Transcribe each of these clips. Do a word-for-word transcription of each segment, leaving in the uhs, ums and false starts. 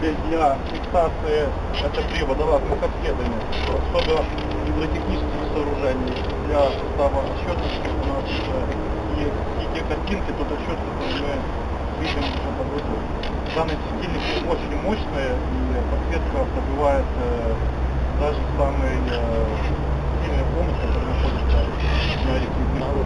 модулей для фиксации, это при водолазных обследованиях, особо гидротехнических сооружений для состава отчетности у нас э, есть и те картинки, тот отчет, который мы видим уже под водой. Данные светильники очень мощные, и подсветка пробивает э, даже самый э, сильный омут, который находится на реке.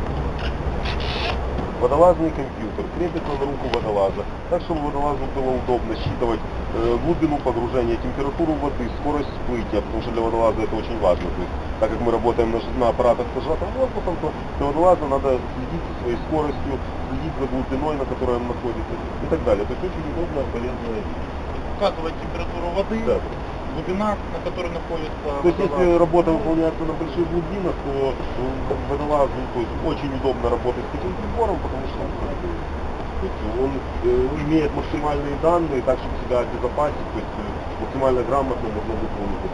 Водолазный компьютер крепится на руку водолаза, так чтобы водолазу было удобно считывать э, глубину погружения, температуру воды, скорость всплытия, потому что для водолаза это очень важно. То есть, так как мы работаем на, на аппаратах с сжатым воздухом, то для водолаза надо следить за своей скоростью, следить за глубиной, на которой он находится и так далее. То есть очень удобно, полезная вещь. Указывать температуру воды, да. Глубина, на которой находится То есть водолаз. если работа выполняется на больших глубинах, то водолазу то есть, очень удобно работать с таким прибором, потому что он э, имеет максимальные данные, так чтобы себя обезопасить, то есть э, максимально грамотно можно выполнить.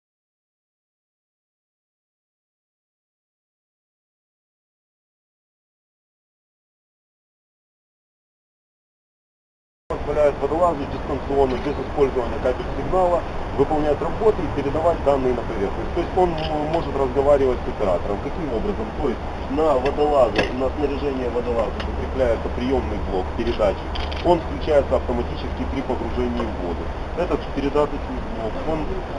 Позволяет водолазу дистанционно, без использования кабель-сигнала, выполнять работы и передавать данные на поверхность. То есть он может разговаривать с оператором. Каким образом? То есть на водолаза, на снаряжение водолаза закрепляется приемный блок, передатчик. Он включается автоматически при погружении в воду. Этот передаточный блок, он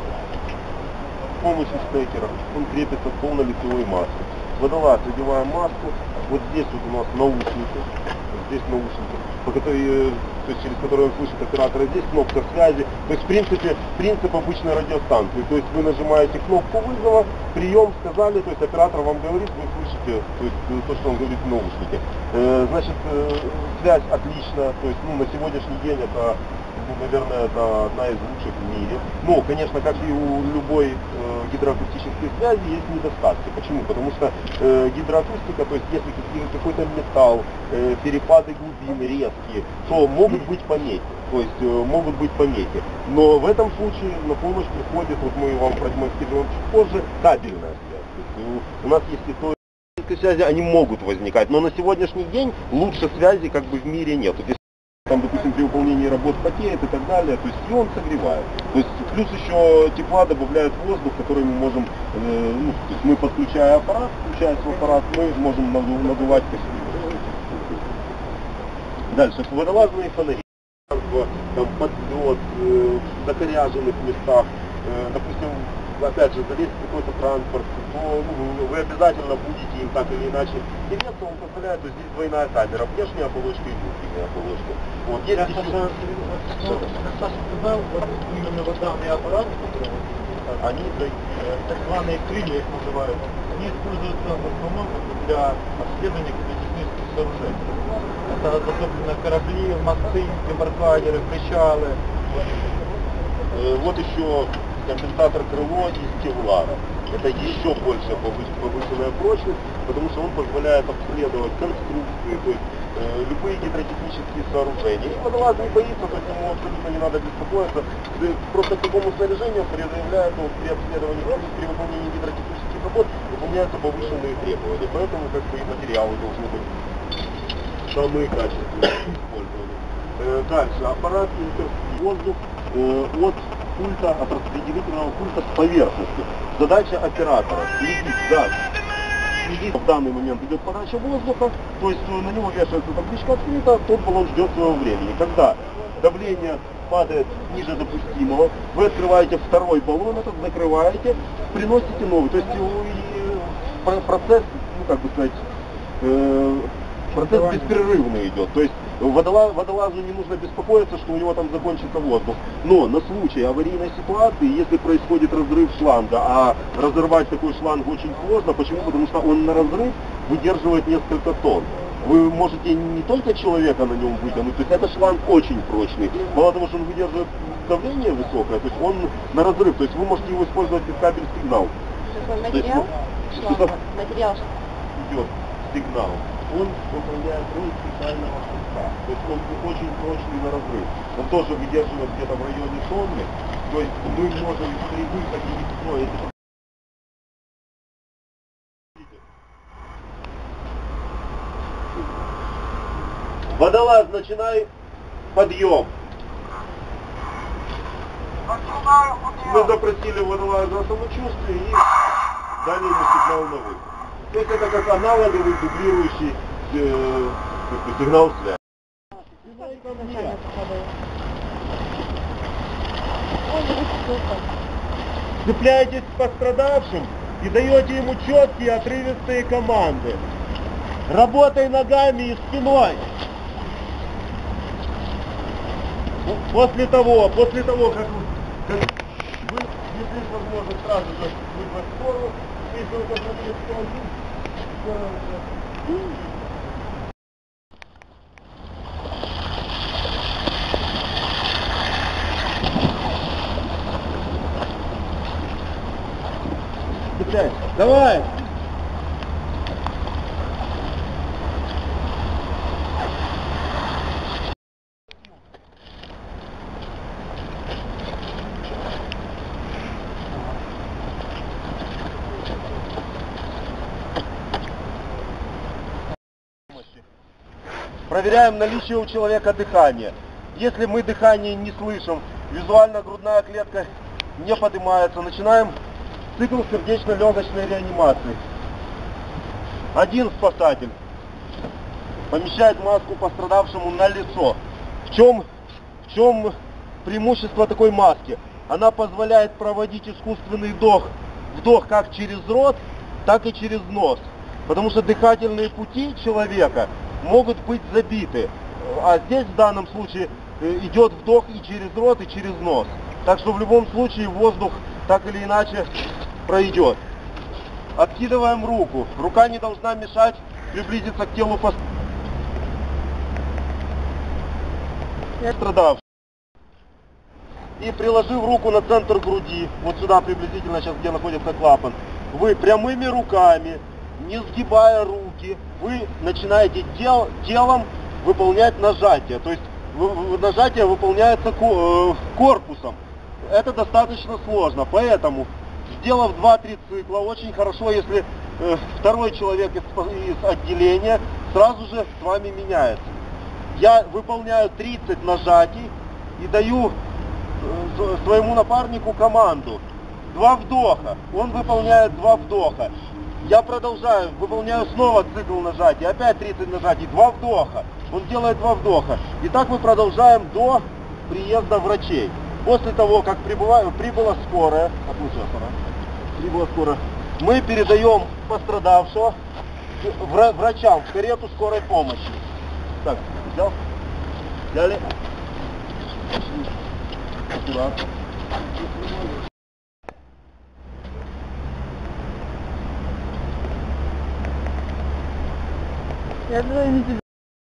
с помощью стекера, он крепится к полнолицевой маске. Водолаз, одеваем маску, вот здесь вот у нас наушники, вот здесь наушники, по которой, то есть через которые он слышит оператора, здесь кнопка связи. То есть в принципе принцип обычной радиостанции. То есть вы нажимаете кнопку вызова, прием сказали, то есть оператор вам говорит, вы слышите то, есть, то что он говорит в наушнике. Э, значит, э, связь отличная, то есть ну, на сегодняшний день это, ну, наверное, это одна из лучших в мире. Но, конечно, как и у любой э, гидроакустической связи есть недостатки. Почему? Потому что э, гидроакустика, то есть если какой-то металл, э, перепады глубины резкие, то могут быть помехи. То есть э, могут быть помехи. Но в этом случае на помощь приходит, вот мы вам продемонстрируем чуть позже, кабельная связь. То есть, у, у нас есть и то, и связи, они могут возникать. Но на сегодняшний день лучше связи как бы в мире нет. Там, допустим, при выполнении работ потеет и так далее, то есть и он согревает. То есть плюс еще тепла добавляет воздух, который мы можем, э, ну, то есть мы подключая аппарат, включаясь в аппарат, мы можем надувать по себе. Дальше, водолазные фонари. Там подлет, э, в закоряженных местах, э, допустим, опять же, залезть в какой-то транспорт, то ну, вы обязательно будете им так или иначе тереться, он позволяет, то здесь двойная камера, внешняя оболочка и внутренняя оболочка. Вот, есть Я еще... Саша сказал, вот именно вот данные аппараты, которые они, так званые крылья их называют, они используются в основном для обследования гидротехнических сооружений. Это особенно корабли, мосты, дебаркадеры, причалы. Вот еще компенсатор крыло из кевлара. Это еще больше повышенная прочность, потому что он позволяет обследовать конструкции, то есть э, любые гидротехнические сооружения. И водолаз не боится, то есть ему абсолютно не надо беспокоиться. Просто к такому снаряжению предъявляет он при обследовании, при выполнении гидротехнических работ выполняются повышенные требования. Поэтому как бы и материалы должны быть самые качественные использованы. Э, дальше аппарат интерфейс воздух э, от пульта, от распределительного пульта с поверхности. Задача оператора следить за, следить в данный момент идет подача воздуха, то есть на него вешается табличка открыта, тот баллон ждет своего времени. Когда давление падает ниже допустимого, вы открываете второй баллон, этот закрываете, приносите новый. То есть процесс, ну как бы сказать, э, процесс беспрерывный идет. То есть водолаз, водолазу не нужно беспокоиться, что у него там закончится воздух. Но на случай аварийной ситуации, если происходит разрыв шланга, а разорвать такой шланг очень сложно, почему? Потому что он на разрыв выдерживает несколько тонн. Вы можете не только человека на нем вытянуть, то есть этот шланг очень прочный. Мало того, что он выдерживает давление высокое, то есть он на разрыв, то есть вы можете его использовать без кабель-сигнал. Материал шланга, материал идет сигнал. Он выполняет роль специального шнурка. То есть он очень прочный на разрыв. Он тоже выдерживает где-то в районе тонны. То есть мы можем при выходе из строя... Водолаз, начинай подъем. Мы запросили водолаза самочувствие и дали ему сигнал на выход. То есть это как аналоговый дублирующий э, как бы сигнал связи. Цепляетесь к пострадавшим и даете ему четкие отрывистые команды. Работай ногами и спиной. После того, после того, как вы, как вы если есть возможность сразу же выбрать сторону, если вы посмотрите, что один, давай! Проверяем наличие у человека дыхания. Если мы дыхание не слышим, визуально грудная клетка не поднимается, начинаем цикл сердечно-легочной реанимации. Один спасатель помещает маску пострадавшему на лицо. В чем, в чем преимущество такой маски? Она позволяет проводить искусственный вдох, вдох как через рот, так и через нос. Потому что дыхательные пути человека могут быть забиты. А здесь в данном случае идет вдох и через рот, и через нос. Так что в любом случае воздух так или иначе пройдет. Откидываем руку. Рука не должна мешать приблизиться к телу пострадавшего. И приложив руку на центр груди, вот сюда приблизительно сейчас, где находится клапан, вы прямыми руками, не сгибая руки, вы начинаете тел, телом выполнять нажатие. То есть нажатие выполняется корпусом. Это достаточно сложно, поэтому, сделав два-три цикла, очень хорошо, если э, второй человек из, из отделения сразу же с вами меняется. Я выполняю тридцать нажатий и даю э, своему напарнику команду. Два вдоха. Он выполняет два вдоха. Я продолжаю, выполняю снова цикл нажатий. Опять тридцать нажатий. Два вдоха. Он делает два вдоха. И так мы продолжаем до приезда врачей. После того, как прибыла, прибыла скорая, прибыла скорая, мы передаем пострадавшего врачам в карету скорой помощи. Так, взял? Взяли? Аккуратно. Я думаю, не тебе.